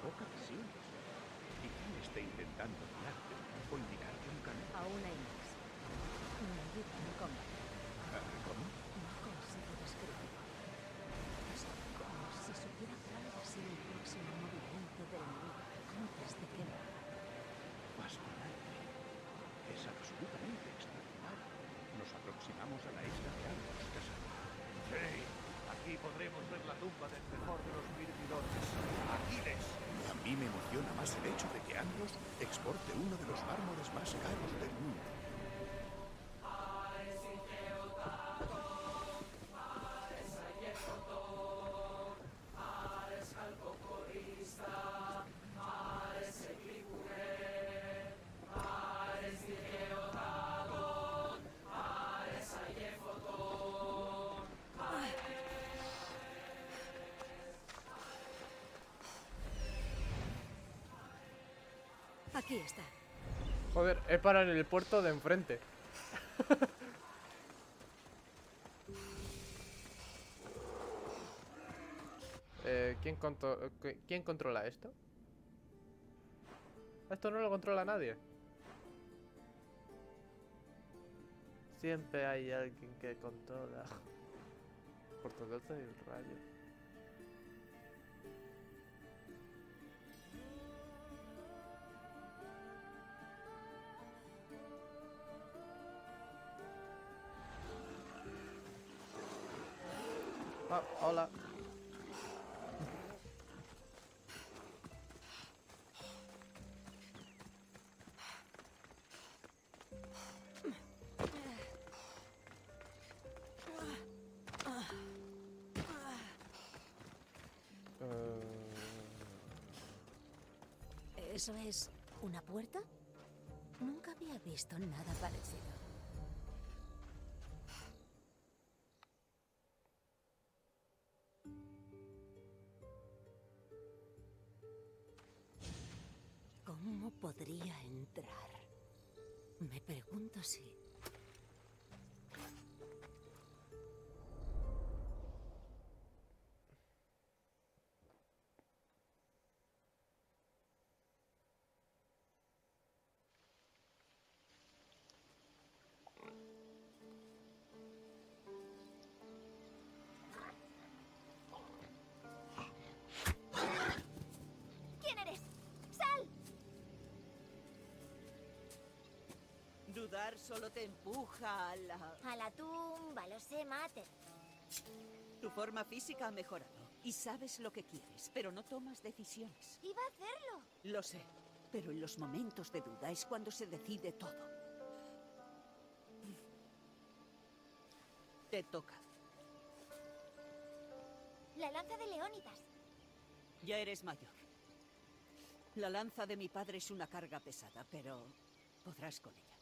poca visión. ¿Y quién está intentando guiarte o indicarte un camino? Aún hay más. Me ayuda en combate. ¿Cómo? No consigo describirlo. Es como si supiera cuál va a ser el próximo movimiento del enemigo antes de que lo haga. Fascinante. Es absolutamente extraordinario. Nos aproximamos a la isla de Argos, Cassandra. Sí, aquí podremos ver la tumba del mejor de los mirmidores, Aquiles. A mí me emociona más el hecho de que Andros exporte uno de los mármoles más caros del mundo. Aquí está. Joder, he parado en el puerto de enfrente. ¿Quién controla esto? Esto no lo controla nadie. Siempre hay alguien que controla. Puerto 12 y el rayo. Ah, hola. ¿Eso es una puerta? Nunca había visto nada parecido. ¿Cómo podría entrar? Me pregunto si... ¿Quién eres? ¡Sal! Dudar solo te empuja a la... A la tumba, lo sé, Mater. Tu forma física ha mejorado y sabes lo que quieres, pero no tomas decisiones. Iba a hacerlo. Lo sé, pero en los momentos de duda es cuando se decide todo. Te toca. La lanza de Leónidas. Ya eres mayor. La lanza de mi padre es una carga pesada, pero podrás con ella.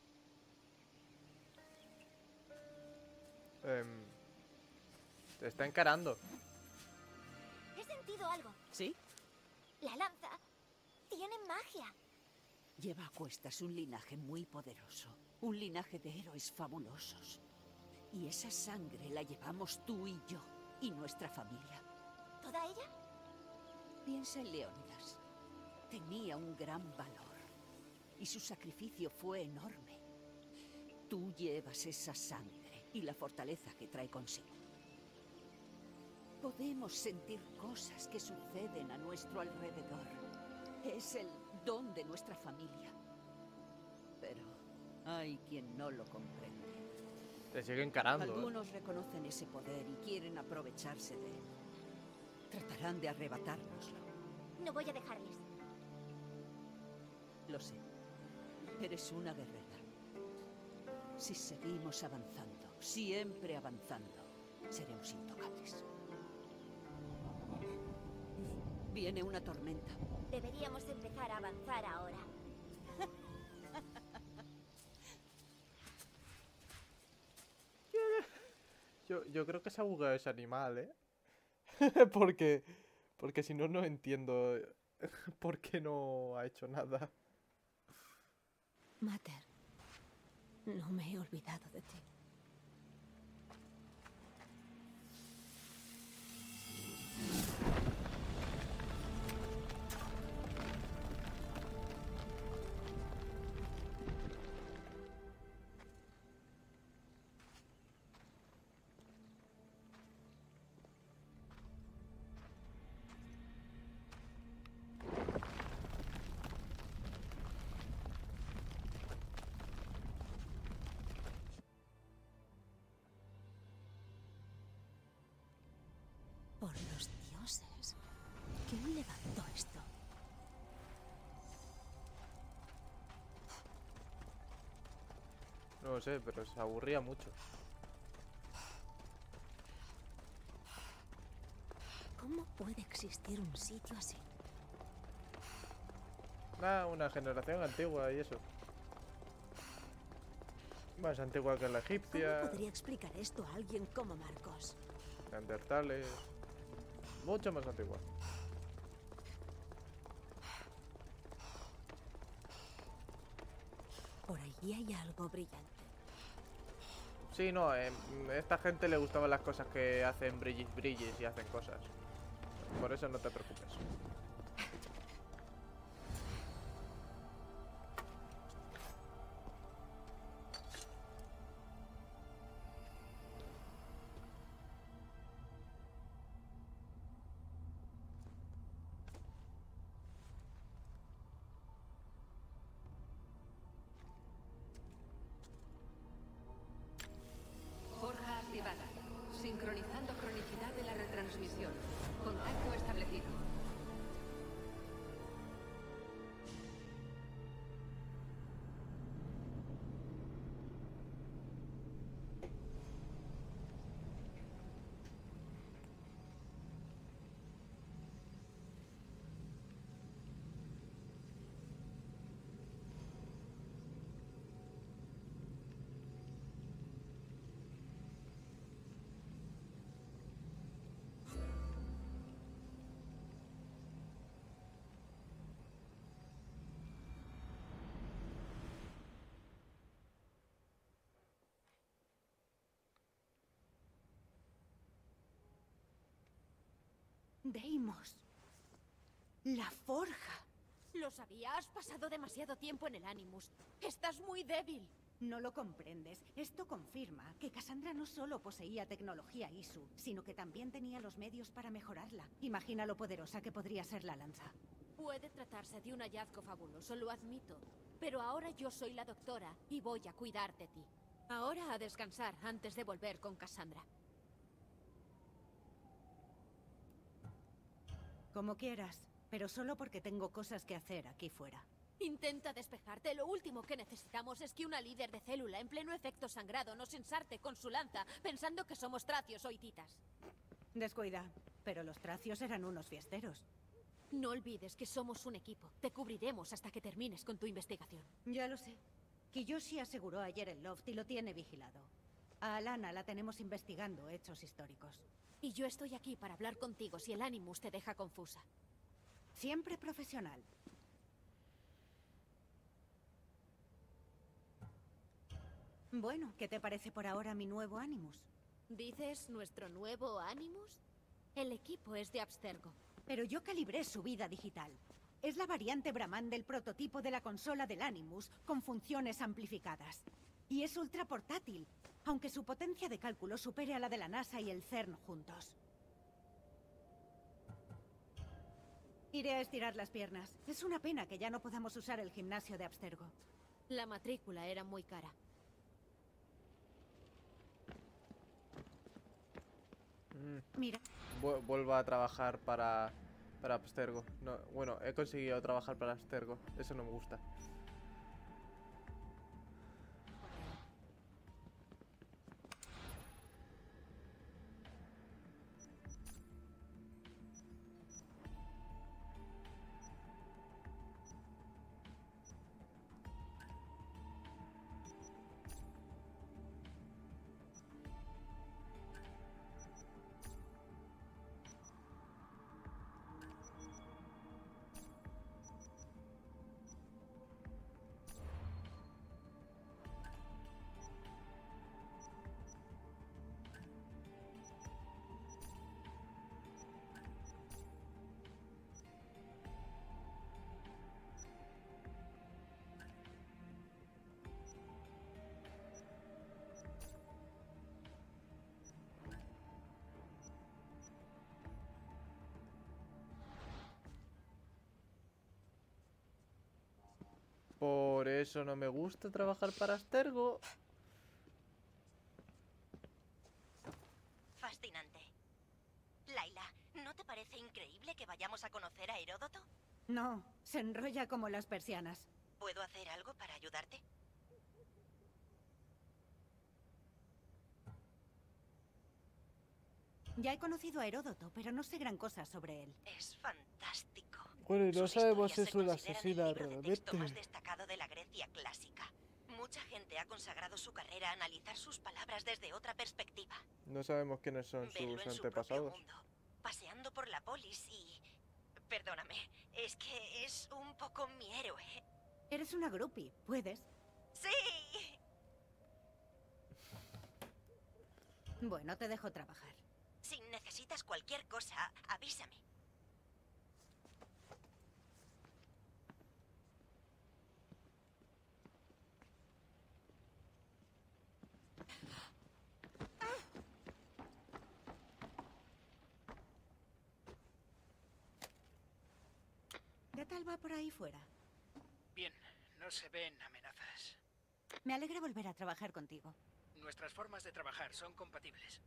Te está encarando. He sentido algo. ¿Sí? La lanza tiene magia. Lleva a cuestas un linaje muy poderoso. Un linaje de héroes fabulosos. Y esa sangre la llevamos tú y yo. Y nuestra familia. ¿Toda ella? Piensa en Leónidas. Tenía un gran valor. Y su sacrificio fue enorme. Tú llevas esa sangre y la fortaleza que trae consigo. Podemos sentir cosas que suceden a nuestro alrededor. Es el don de nuestra familia. Pero hay quien no lo comprende. Te sigue encarando. Algunos reconocen ese poder y quieren aprovecharse de él. Tratarán de arrebatárnoslo. No voy a dejarles. Lo sé. Eres una guerrera. Si seguimos avanzando, siempre avanzando, seremos intocables. Viene una tormenta. Deberíamos empezar a avanzar ahora. Yo creo que se ha bugueado ese animal, ¿eh? Porque si no, no entiendo por qué no ha hecho nada. Mater, no me he olvidado de ti. levantó esto? No lo sé, pero se aburría mucho. ¿Cómo puede existir un sitio así? Una generación antigua y eso. Más antigua que la ¿Cómo egipcia, podría explicar esto a alguien como Marcos? neandertales. Mucho más antigua. Por allí hay algo brillante. Sí, no, a esta gente le gustaban las cosas que hacen brillis brillis y hacen cosas. Por eso no te preocupes. Forja activada. Sincronizando cronicidad de la retransmisión. Contacto establecido. Deimos. La forja. Lo sabía, has pasado demasiado tiempo en el Animus. Estás muy débil. No lo comprendes. Esto confirma que Cassandra no solo poseía tecnología ISU, sino que también tenía los medios para mejorarla. Imagina lo poderosa que podría ser la lanza. Puede tratarse de un hallazgo fabuloso, lo admito. Pero ahora yo soy la doctora y voy a cuidar de ti. Ahora a descansar antes de volver con Cassandra. Como quieras, pero solo porque tengo cosas que hacer aquí fuera. Intenta despejarte. Lo último que necesitamos es que una líder de célula en pleno efecto sangrado nos ensarte con su lanza, pensando que somos tracios o hititas. Descuida, pero los tracios eran unos fiesteros. No olvides que somos un equipo. Te cubriremos hasta que termines con tu investigación. Ya lo sé. Kiyoshi aseguró ayer el loft y lo tiene vigilado. A Alana la tenemos investigando hechos históricos. Y yo estoy aquí para hablar contigo si el Animus te deja confusa. Siempre profesional. Bueno, ¿qué te parece por ahora mi nuevo Animus? ¿Dices nuestro nuevo Animus? El equipo es de Abstergo. Pero yo calibré su vida digital. Es la variante Brahman del prototipo de la consola del Animus, con funciones amplificadas. Y es ultra portátil, aunque su potencia de cálculo supere a la de la NASA y el CERN juntos. Iré a estirar las piernas. Es una pena que ya no podamos usar el gimnasio de Abstergo. La matrícula era muy cara. Mira. Vuelvo a trabajar para Abstergo. No, bueno, he conseguido trabajar para Abstergo. Eso no me gusta. Por eso no me gusta trabajar para Abstergo. Fascinante. Layla, ¿no te parece increíble que vayamos ¿Vamos a conocer a Heródoto? No, se enrolla como las persianas. ¿Puedo hacer algo para ayudarte? Ya he conocido a Heródoto, pero no sé gran cosa sobre él. Es fantástico. Bueno, y no Sus sabemos si historias es se una consideran asesina el libro de texto más realmente. destacado de la Grecia clásica. Mucha gente ha consagrado su carrera a analizar sus palabras desde otra perspectiva. No sabemos quiénes son Verlo sus en su propio antepasados. mundo, paseando por la polis y... Perdóname, es que es un poco mi héroe. Eres una groupie, ¿puedes? ¡Sí! Bueno, te dejo trabajar. Si necesitas cualquier cosa, avísame. ¿Qué tal va por ahí fuera? Bien, no se ven amenazas. Me alegra volver a trabajar contigo. Nuestras formas de trabajar son compatibles.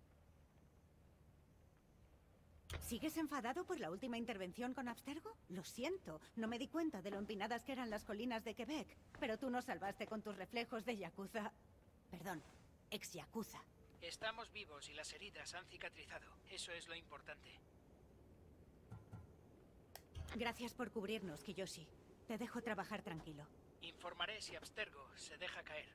¿Sigues enfadado por la última intervención con Abstergo? Lo siento, no me di cuenta de lo empinadas que eran las colinas de Quebec. Pero tú nos salvaste con tus reflejos de Yakuza. Perdón, ex-Yakuza. Estamos vivos y las heridas han cicatrizado. Eso es lo importante. Gracias por cubrirnos, Kiyoshi. Te dejo trabajar tranquilo. Informaré si Abstergo se deja caer.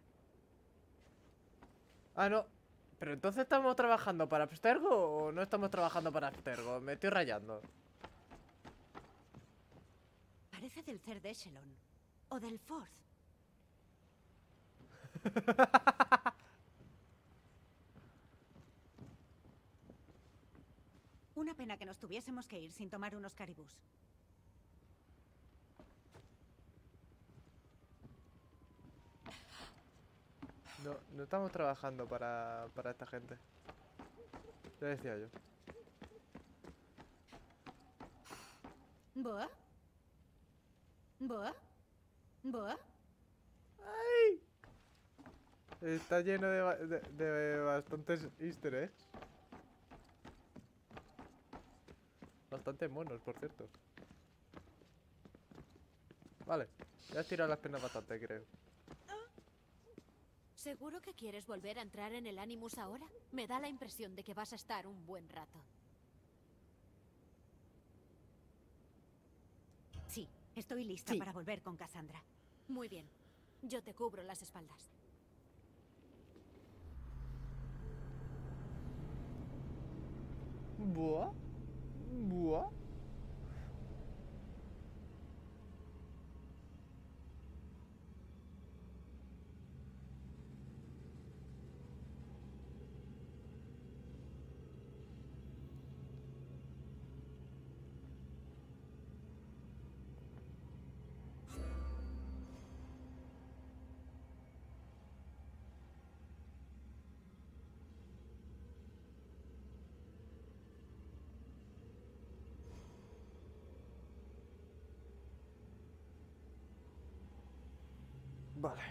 Ah, no. ¿Pero entonces estamos trabajando para Abstergo o no estamos trabajando para Abstergo? Me estoy rayando. Parece del Third Echelon. O del Fourth. Una pena que nos tuviésemos que ir sin tomar unos caribús. No estamos trabajando para esta gente. Ya decía yo. ¿Boa? ¿Boa? ¿Boa? ¡Ay! Está lleno de bastantes easter eggs. Bastante monos, por cierto. Vale. Ya has tirado las penas bastante, creo. ¿Seguro que quieres volver a entrar en el Animus ahora? Me da la impresión de que vas a estar un buen rato. Sí, estoy lista Sí. para volver con Cassandra. Muy bien. Yo te cubro las espaldas. ¿Buah? ¿Buah? Vale.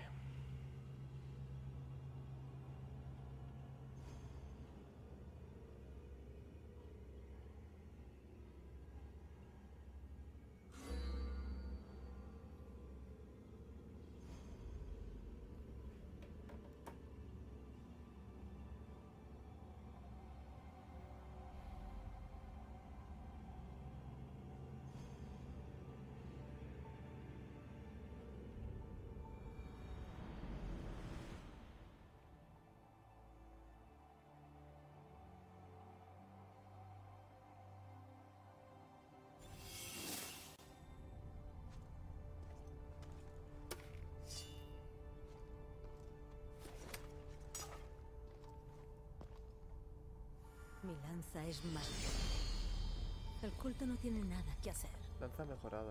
Mi lanza es mala. El culto no tiene nada que hacer. Lanza mejorada.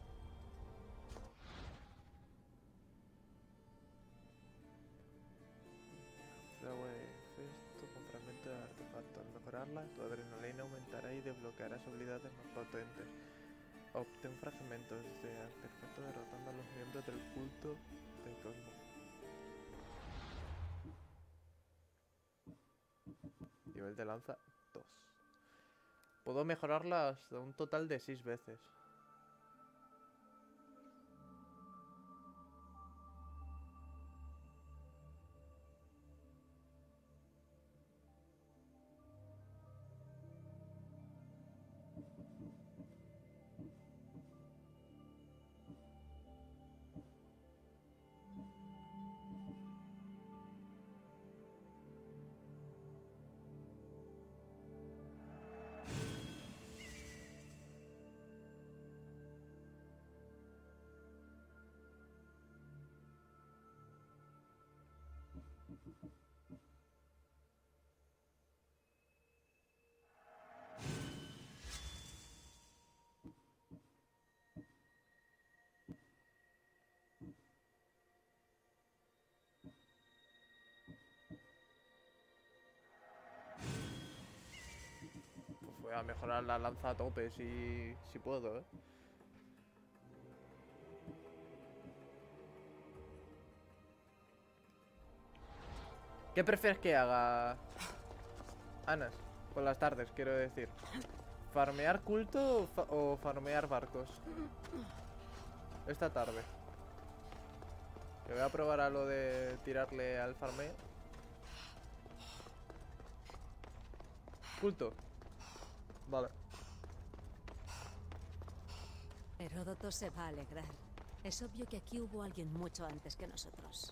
Esto con fragmento de artefacto. Al mejorarla, tu adrenalina aumentará y desbloquearás habilidades más potentes. Obtén fragmentos de artefacto derrotando a los miembros del culto de Cosmo. Nivel de lanza 2. Puedo mejorarla hasta un total de 6 veces. Pues voy a mejorar la lanza a tope si puedo, ¿eh? ¿Qué prefieres que haga, Anas? Por las tardes, quiero decir. ¿Farmear culto o farmear barcos? Esta tarde. Yo voy a probar a lo de tirarle al farmeo. Culto. Vale. Heródoto se va a alegrar. Es obvio que aquí hubo alguien mucho antes que nosotros.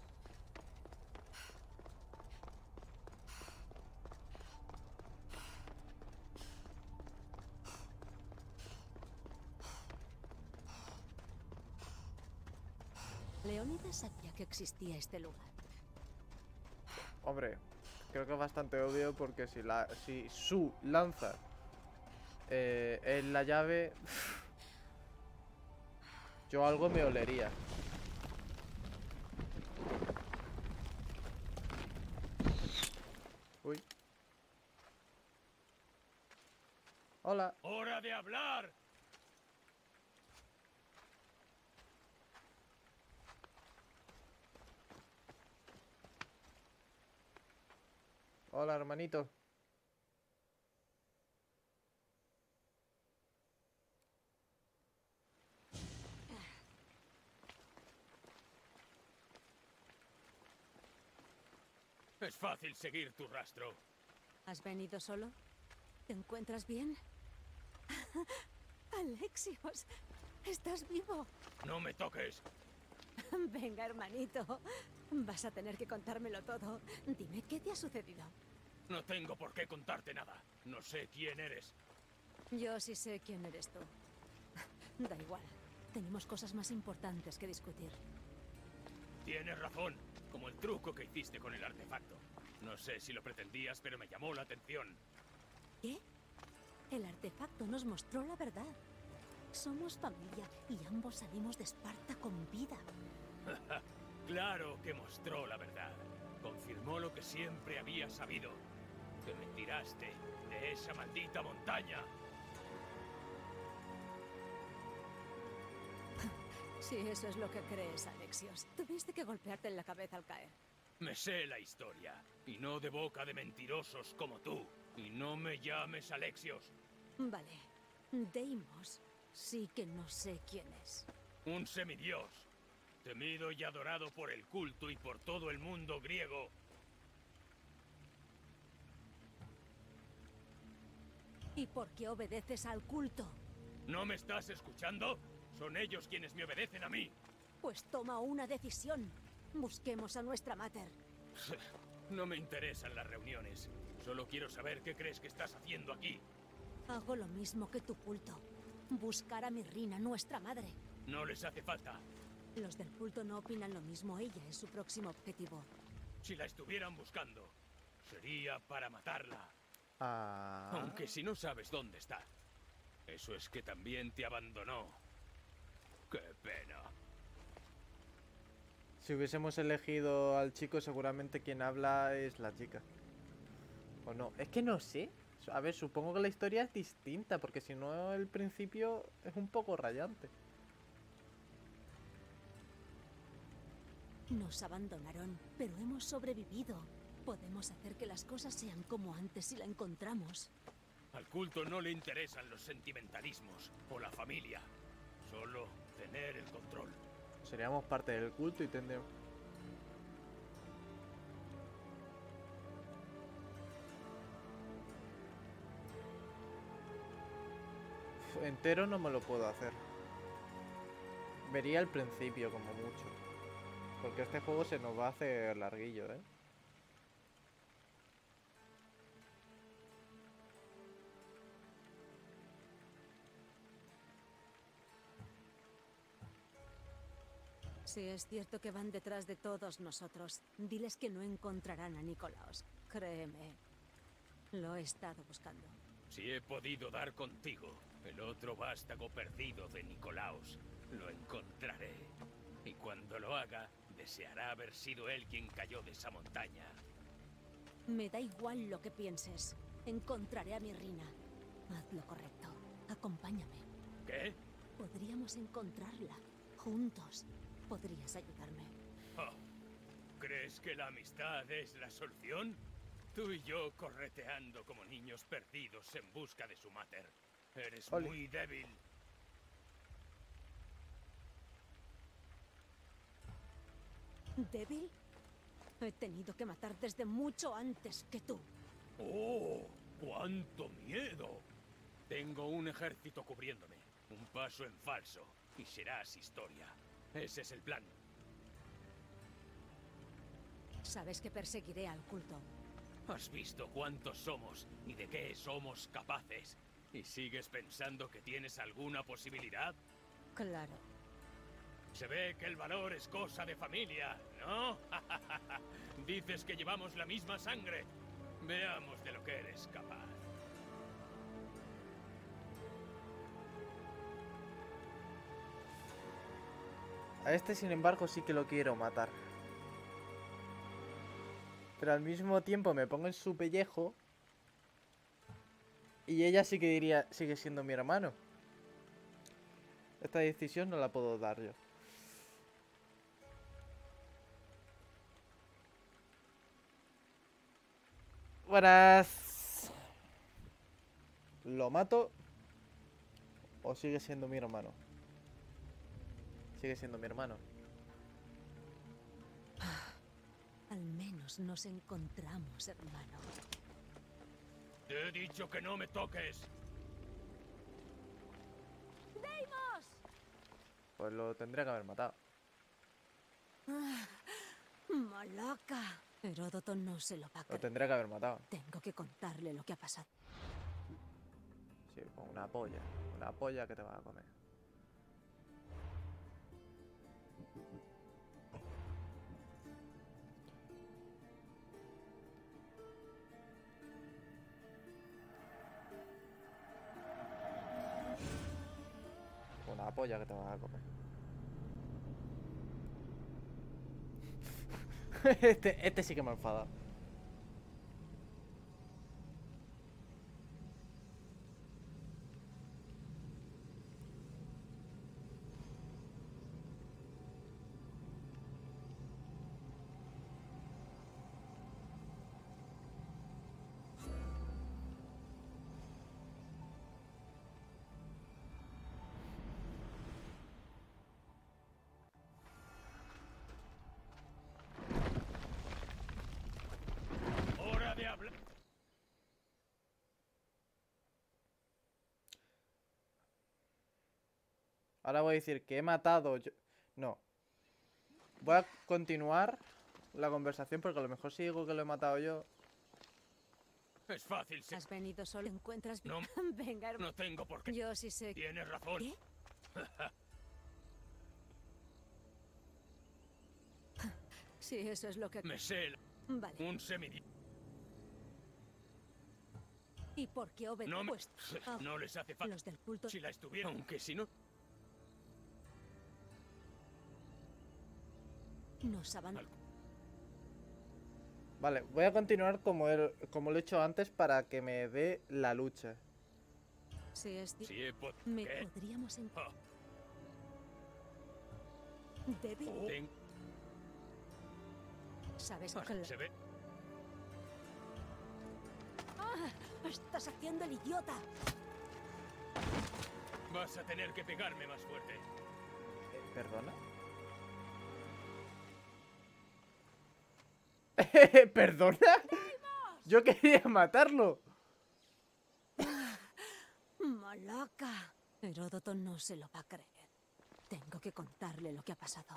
Leónidas sabía que existía este lugar. Hombre, creo que es bastante obvio porque si su lanza es la llave, yo algo me olería. Uy. Hola. ¡Hora de hablar! Hola, hermanito. Es fácil seguir tu rastro. ¿Has venido solo? ¿Te encuentras bien? Alexios, ¿estás vivo? ¡No me toques! Venga, hermanito. Vas a tener que contármelo todo. Dime, ¿qué te ha sucedido? No tengo por qué contarte nada. No sé quién eres. Yo sí sé quién eres tú. Da igual. Tenemos cosas más importantes que discutir. Tienes razón. Como el truco que hiciste con el artefacto. No sé si lo pretendías, pero me llamó la atención. ¿Qué? El artefacto nos mostró la verdad. Somos familia y ambos salimos de Esparta con vida. Claro que mostró la verdad. Confirmó lo que siempre había sabido. Que me tiraste de esa maldita montaña. Si eso es lo que crees, Alexios. Tuviste que golpearte en la cabeza al caer. Me sé la historia. Y no de boca de mentirosos como tú. Y no me llames Alexios. Vale. Deimos sí que no sé quién es. Un semidios. Temido y adorado por el culto y por todo el mundo griego. ¿Y por qué obedeces al culto? ¿No me estás escuchando? Son ellos quienes me obedecen a mí. Pues toma una decisión. Busquemos a nuestra mater. No me interesan las reuniones. Solo quiero saber qué crees que estás haciendo aquí. Hago lo mismo que tu culto. Buscar a Mirrina, nuestra madre. No les hace falta. Los del culto no opinan lo mismo. Ella es su próximo objetivo. Si la estuvieran buscando, sería para matarla. Ah. Aunque si no sabes dónde está. Eso es que también te abandonó. ¡Qué pena! Si hubiésemos elegido al chico, seguramente quien habla es la chica. ¿O no? Es que no sé. A ver, supongo que la historia es distinta, porque si no, el principio es un poco rayante. Nos abandonaron, pero hemos sobrevivido. Podemos hacer que las cosas sean como antes si la encontramos. Al culto no le interesan los sentimentalismos o la familia. Solo tener el control. Seríamos parte del culto y tendríamos... Entero no me lo puedo hacer. Vería al principio como mucho. Porque este juego se nos va a hacer larguillo, ¿eh? Si es cierto que van detrás de todos nosotros, diles que no encontrarán a Nicolaos. Créeme. Lo he estado buscando. Si he podido dar contigo, el otro vástago perdido de Nicolaos, lo encontraré. Y cuando lo haga, deseará haber sido él quien cayó de esa montaña. Me da igual lo que pienses. Encontraré a mi Rina. Haz lo correcto. Acompáñame. ¿Qué? Podríamos encontrarla. Juntos. ¿Podrías ayudarme? Oh, ¿crees que la amistad es la solución? Tú y yo correteando como niños perdidos en busca de su mater. Eres muy débil. ¿Débil? He tenido que matar desde mucho antes que tú. ¡Oh! ¡Cuánto miedo! Tengo un ejército cubriéndome. Un paso en falso y serás historia. Ese es el plan. Sabes que perseguiré al culto. ¿Has visto cuántos somos y de qué somos capaces? ¿Y sigues pensando que tienes alguna posibilidad? Claro. Se ve que el valor es cosa de familia, ¿no? Dices que llevamos la misma sangre. Veamos de lo que eres capaz. A este, sin embargo, sí que lo quiero matar. Pero al mismo tiempo me pongo en su pellejo. Y ella sí que diría, sigue siendo mi hermano. Esta decisión no la puedo dar yo. Buenas. ¿Lo mato? ¿O sigue siendo mi hermano? Sigue siendo mi hermano. Al menos nos encontramos, hermano. Te he dicho que no me toques. ¡Deimos! Pues lo tendría que haber matado. ¡Malaca! Heródoto no se lo va a creer. Lo tendría que haber matado. Tengo que contarle lo que ha pasado. Sí, con una polla. Una polla que te vas a comer. Una polla que te vas a comer. Este sí que me ha enfadado. Hora de hablar. Ahora voy a decir que he matado yo. No. Voy a continuar la conversación porque a lo mejor si digo que lo he matado yo. Es fácil. ¿Has venido solo? ¿Te encuentras bien? No. Venga, hermano. No tengo por qué. Yo sí sé. Tienes razón. ¿Qué? Sí, eso es lo que... Me sé Vale. un semidios. ¿Y por qué obedecen? No, Pues, no les hace falta. los del culto... Si la estuviera, aunque si no. Nos abandonan. Vale, voy a continuar como lo he hecho antes para que me dé la lucha. Sí, es Sí, me ¿qué? podríamos Ah, Débil. ten- ¿Sabes? Se ve. ¡Estás haciendo el idiota! Vas a tener que pegarme más fuerte. ¿Perdona? ¿Perdona? Yo quería matarlo. ¡Malaca! Heródoto no se lo va a creer. Tengo que contarle lo que ha pasado.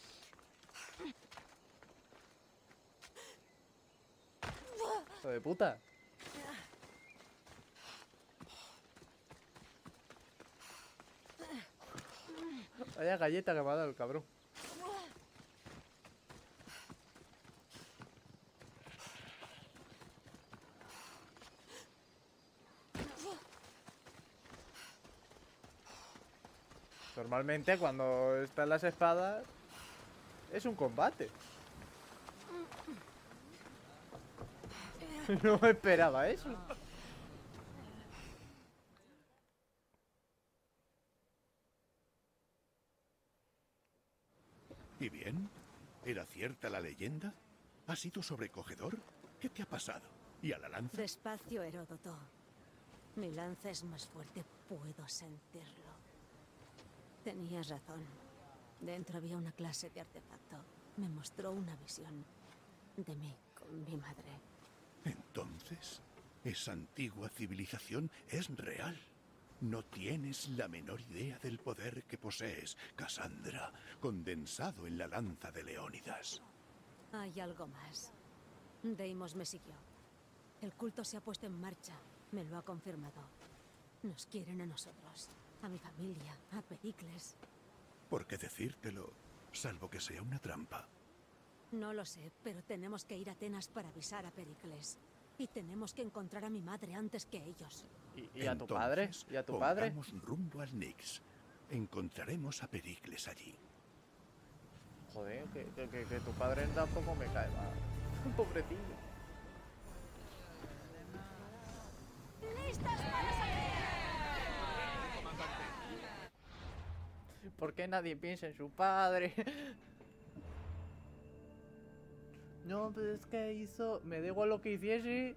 Hijo de puta. Vaya galleta que me ha dado el cabrón. Normalmente cuando están las espadas es un combate. No me esperaba eso. ¿Y bien? ¿Era cierta la leyenda? ¿Ha sido sobrecogedor? ¿Qué te ha pasado? ¿Y a la lanza? Despacio, Heródoto. Mi lanza es más fuerte, puedo sentirlo. Tenías razón. Dentro había una clase de artefacto. Me mostró una visión de mí con mi madre. Entonces, esa antigua civilización es real. No tienes la menor idea del poder que posees, Cassandra, condensado en la lanza de Leónidas. Hay algo más. Deimos me siguió. El culto se ha puesto en marcha. Me lo ha confirmado. Nos quieren a nosotros, a mi familia, a Pericles. ¿Por qué decírtelo, salvo que sea una trampa? No lo sé, pero tenemos que ir a Atenas para avisar a Pericles. Y tenemos que encontrar a mi madre antes que ellos. ¿Y a tu padre? ¿Y a tu padre? Pongamos rumbo al Nix. Encontraremos a Pericles allí. Joder, que tu padre tampoco me cae mal. Pobrecillo. ¡Listas para salir! ¿Por qué nadie piensa en su padre? No, pues es que hizo... Me da igual lo que hiciese.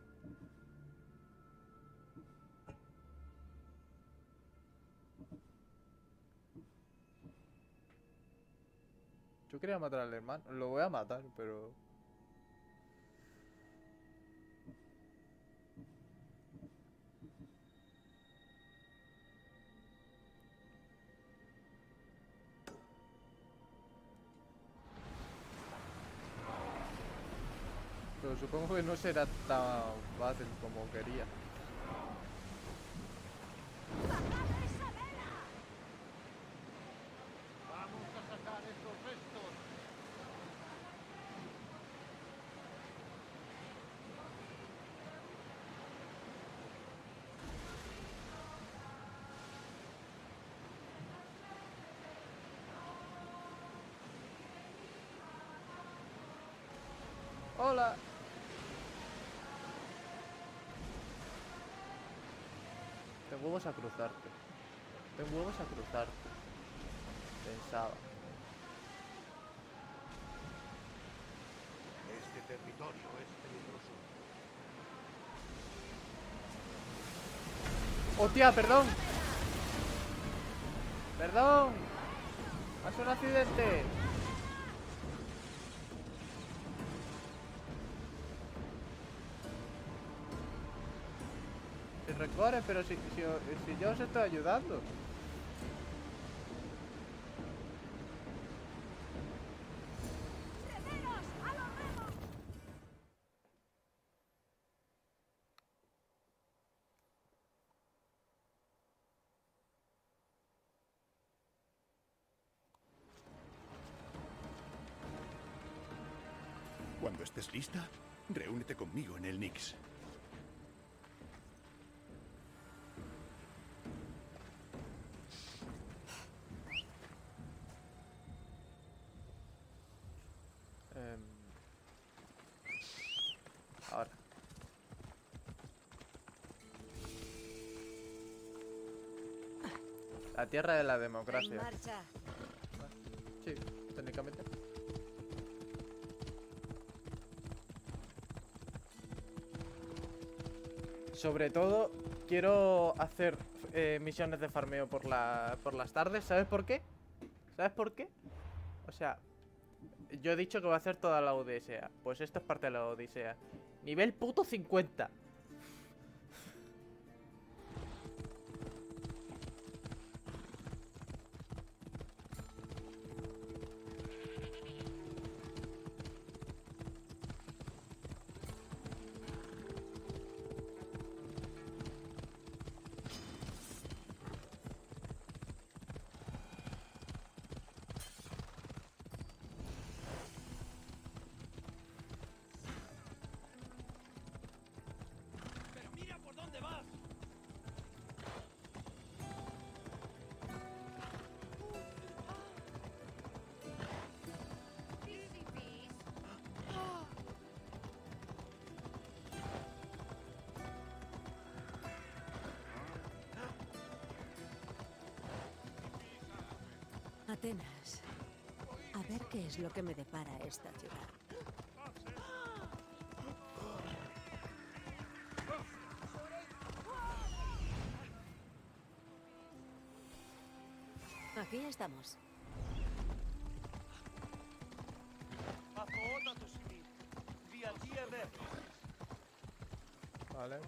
Yo quería matar al hermano. Lo voy a matar, pero... Pero supongo que no será tan fácil como quería. ¡Vamos a sacar estos restos! ¡Hola! Ten huevos a cruzarte. Ten huevos a cruzarte. Pensaba. Este territorio es peligroso. ¡Hostia, perdón! ¡Perdón! ¡Ha sido un accidente! Si recorre, pero si yo os estoy ayudando. Cuando estés lista, reúnete conmigo en el Nix. Ahora. La tierra de la democracia. En marcha. Sí, técnicamente. Sobre todo, quiero hacer misiones de farmeo por las tardes. ¿Sabes por qué? ¿Sabes por qué? O sea, yo he dicho que voy a hacer toda la Odisea. Pues esto es parte de la Odisea. Nivel puto 50. Atenas. A ver qué es lo que me depara esta ciudad. Aquí estamos. Vale.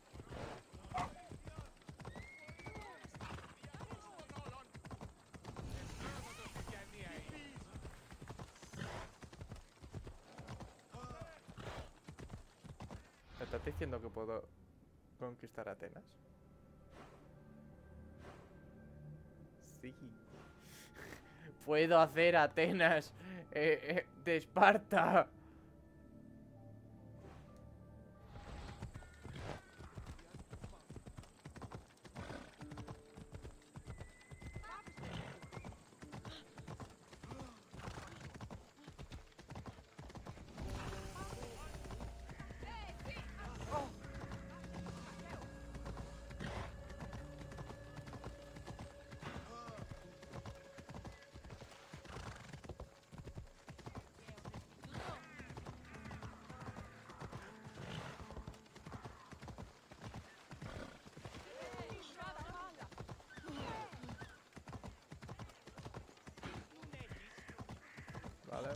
¿Me estás diciendo que puedo conquistar Atenas? Sí. Puedo hacer Atenas de Esparta. Vale.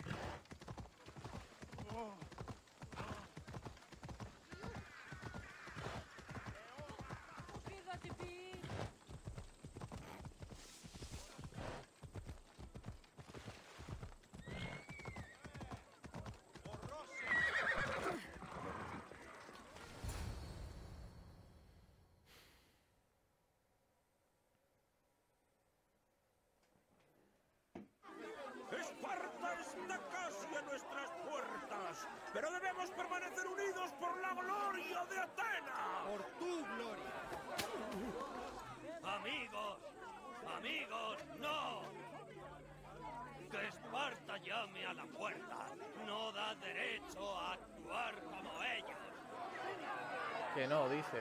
Esparta está casi a nuestras puertas, pero debemos permanecer unidos por la gloria de Atenas. Por tu gloria. Amigos, amigos, no. Que Esparta llame a la puerta no da derecho a actuar como ellos. Que no, dice.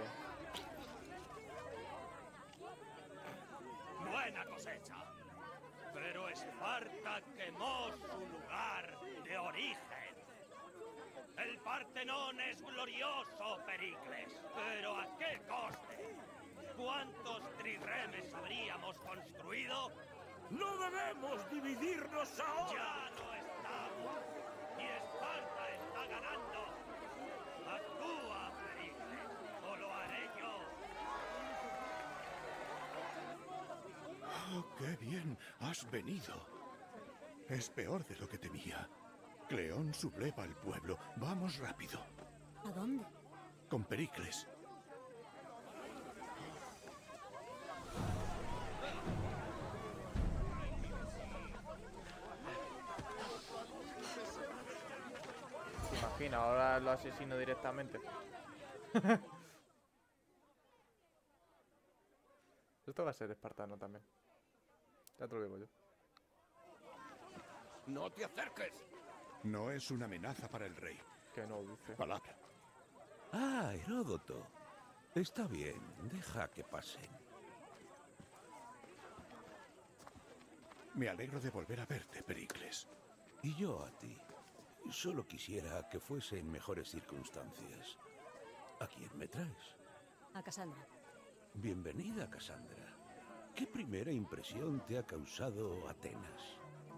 Buena cosecha. Pero Esparta quemó su lugar de origen. El Partenón es glorioso, Pericles, pero ¿a qué coste? ¿Cuántos trirremes habríamos construido? ¡No debemos dividirnos ahora! ¡Ya no estamos! ¡Y Esparta está ganando! ¡Actúa, Pericles, o lo haré yo! ¡Oh, qué bien! ¡Has venido! Es peor de lo que temía. Cleón subleva al pueblo. Vamos rápido. ¿A dónde? Con Pericles. ¿Se imagina? Ahora lo asesino directamente. Esto va a ser espartano también. Ya te lo digo yo. ¡No te acerques! No es una amenaza para el rey. Que no, dice. Palabra. Ah, Heródoto. Está bien, deja que pasen. Me alegro de volver a verte, Pericles. Y yo a ti. Solo quisiera que fuese en mejores circunstancias. ¿A quién me traes? A Cassandra. Bienvenida, Cassandra. ¿Qué primera impresión te ha causado Atenas?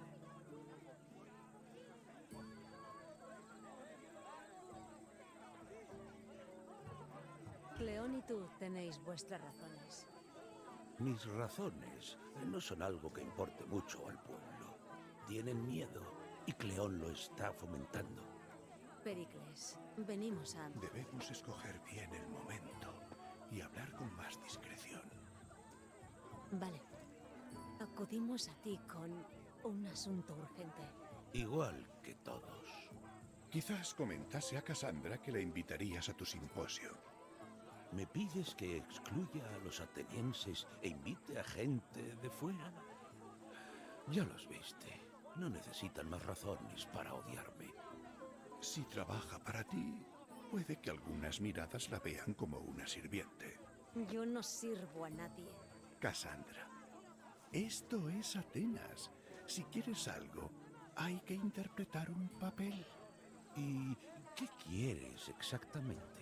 Cleón y tú tenéis vuestras razones. Mis razones no son algo que importe mucho al pueblo. Tienen miedo y Cleón lo está fomentando. Pericles, venimos a... Debemos escoger bien el momento y hablar con más discreción. Vale. Acudimos a ti con un asunto urgente. Igual que todos. Quizás comentase a Cassandra que la invitarías a tu simposio. ¿Me pides que excluya a los atenienses e invite a gente de fuera? Ya los viste. No necesitan más razones para odiarme. Si trabaja para ti, puede que algunas miradas la vean como una sirviente. Yo no sirvo a nadie. Cassandra, esto es Atenas. Si quieres algo, hay que interpretar un papel. ¿Y qué quieres exactamente?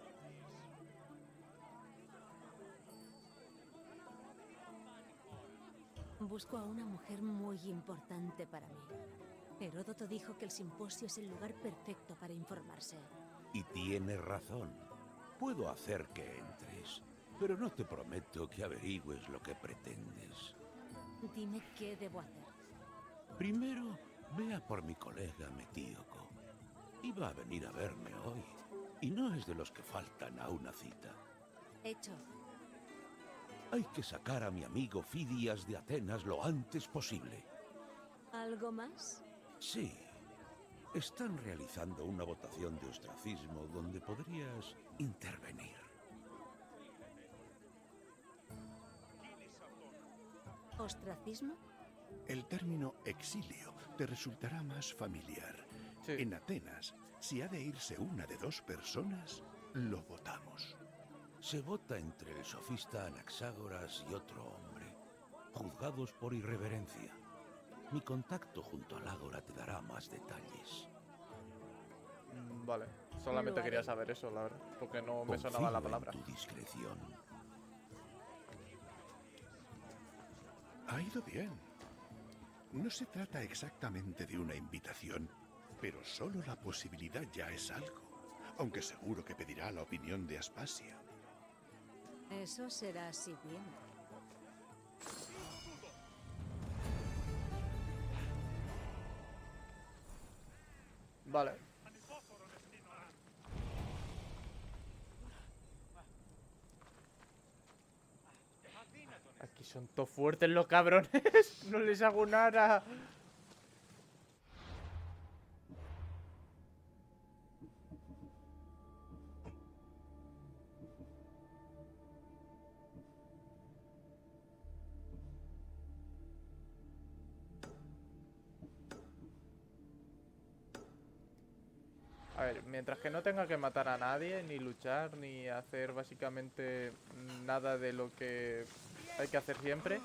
Busco a una mujer muy importante para mí. Heródoto dijo que el simposio es el lugar perfecto para informarse. Y tienes razón. Puedo hacer que entres, pero no te prometo que averigües lo que pretendes. Dime qué debo hacer. Primero, ve a por mi colega Metíoco. Iba a venir a verme hoy, y no es de los que faltan a una cita. Hecho. Hay que sacar a mi amigo Fidias de Atenas lo antes posible. ¿Algo más? Sí. Están realizando una votación de ostracismo donde podrías intervenir. ¿Ostracismo? El término exilio te resultará más familiar. Sí. En Atenas, si ha de irse una de dos personas, lo votamos. Se vota entre el sofista Anaxágoras y otro hombre, juzgados por irreverencia. Mi contacto junto al ágora te dará más detalles. Vale, solamente quería saber eso, la verdad, porque no me sonaba la palabra. En tu discreción. Ha ido bien. No se trata exactamente de una invitación, pero solo la posibilidad ya es algo, aunque seguro que pedirá la opinión de Aspasia. Eso será así bien. Vale. Aquí son todos fuertes los cabrones. No les hago nada. A ver, mientras que no tenga que matar a nadie, ni luchar, ni hacer básicamente nada de lo que hay que hacer siempre.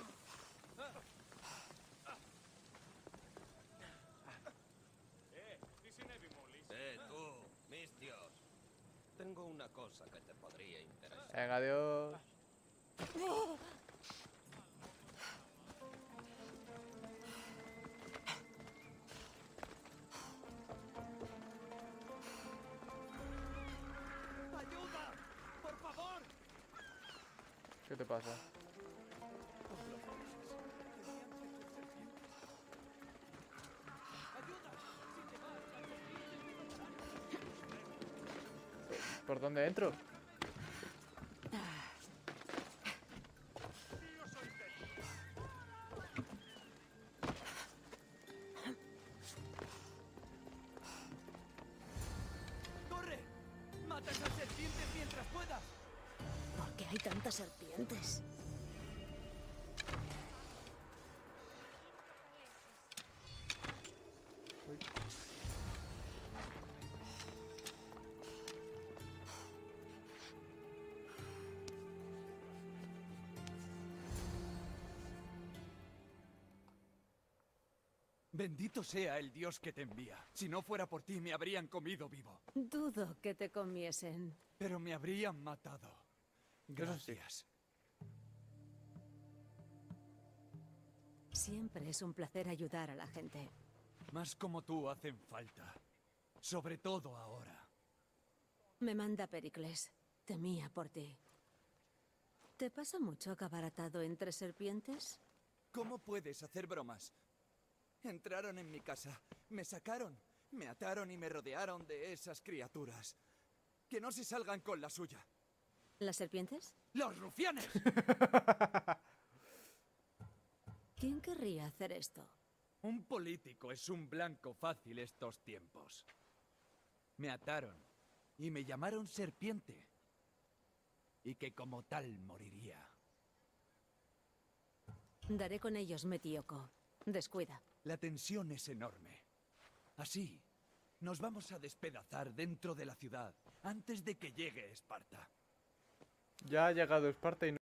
Tú, Mistios. Tengo una cosa que te podría interesar. Venga, adiós. ¿Qué te pasa? ¿Por dónde entro? ¡Corre! ¡Mata a esas serpientes mientras puedas! ¿Por qué hay tantas serpientes? Bendito sea el Dios que te envía. Si no fuera por ti, me habrían comido vivo. Dudo que te comiesen. pero me habrían matado. Gracias. Siempre es un placer ayudar a la gente. Más como tú hacen falta. Sobre todo ahora. Me manda Pericles. Temía por ti. ¿Te pasa mucho acabar atado entre serpientes? ¿Cómo puedes hacer bromas? Entraron en mi casa, me sacaron, me ataron y me rodearon de esas criaturas. Que no se salgan con la suya. ¿Las serpientes? ¡Los rufianes! ¿Quién querría hacer esto? Un político es un blanco fácil estos tiempos. Me ataron y me llamaron serpiente. Y que como tal moriría. Daré con ellos, Metíoco. Descuida. La tensión es enorme. Así, nos vamos a despedazar dentro de la ciudad antes de que llegue Esparta. Ya ha llegado Esparta y